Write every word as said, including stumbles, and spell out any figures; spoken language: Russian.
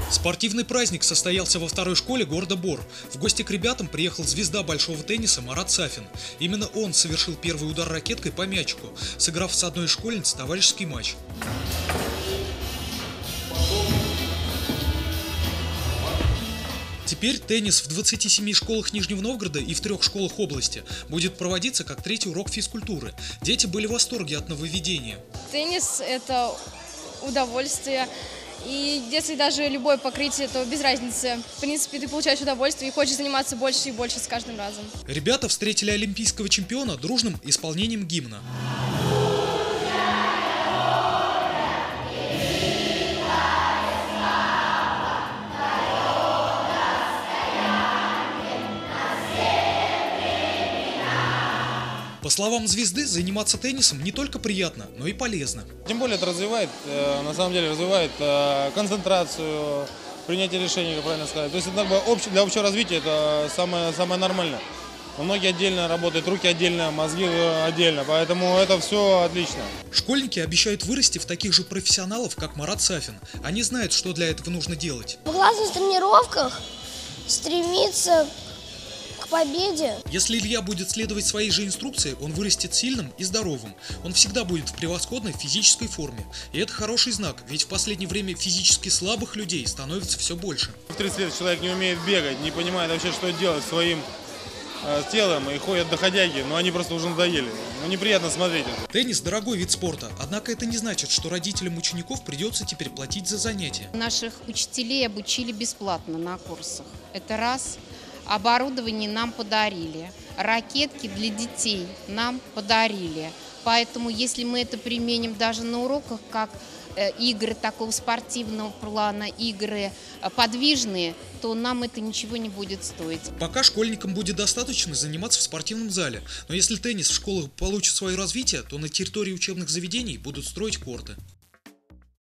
Спортивный праздник состоялся во второй школе города Бор. В гости к ребятам приехал звезда большого тенниса Марат Сафин. Именно он совершил первый удар ракеткой по мячику, сыграв с одной из школьниц товарищеский матч. Теперь теннис в двадцати семи школах Нижнего Новгорода и в трех школах области будет проводиться как третий урок физкультуры. Дети были в восторге от нововведения. Теннис – это удовольствие. И если даже любое покрытие, то без разницы. В принципе, ты получаешь удовольствие и хочешь заниматься больше и больше с каждым разом. Ребята встретили олимпийского чемпиона дружным исполнением гимна. По словам звезды, заниматься теннисом не только приятно, но и полезно. Тем более это развивает, на самом деле, развивает концентрацию, принятие решений, как правильно сказать. То есть это для общего развития это самое, самое нормальное. Многие отдельно работают, руки отдельно, мозги отдельно, поэтому это все отлично. Школьники обещают вырасти в таких же профессионалов, как Марат Сафин. Они знают, что для этого нужно делать. В классных тренировках стремиться к победе. Если Илья будет следовать своей же инструкции, он вырастет сильным и здоровым. Он всегда будет в превосходной физической форме. И это хороший знак, ведь в последнее время физически слабых людей становится все больше. В тридцать лет человек не умеет бегать, не понимает вообще, что делать своим э, телом, и ходят доходяги, но они просто уже надоели. Ну, неприятно смотреть. Теннис – дорогой вид спорта, однако это не значит, что родителям учеников придется теперь платить за занятия. Наших учителей обучили бесплатно на курсах. Это раз. Оборудование нам подарили, ракетки для детей нам подарили. Поэтому, если мы это применим даже на уроках, как игры такого спортивного плана, игры подвижные, то нам это ничего не будет стоить. Пока школьникам будет достаточно заниматься в спортивном зале. Но если теннис в школах получит свое развитие, то на территории учебных заведений будут строить корты.